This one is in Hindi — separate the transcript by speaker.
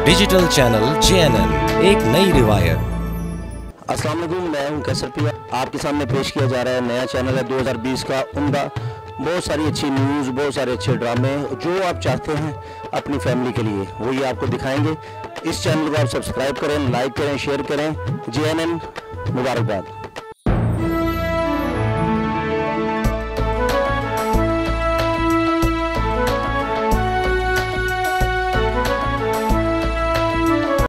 Speaker 1: डिजिटल चैनल JNN, एक नई रिवायत।
Speaker 2: अस्सलाम वालेकुम, मैं हूं कैसर पिया। आपके सामने पेश किया जा रहा है नया चैनल है 2020 का उम्दा। बहुत सारी अच्छी न्यूज़, बहुत सारे अच्छे ड्रामे जो आप चाहते हैं अपनी फैमिली के लिए वो ये आपको दिखाएंगे। इस चैनल को आप सब्सक्राइब करें, लाइक करें, शेयर करें। JNN मुबारकबाद।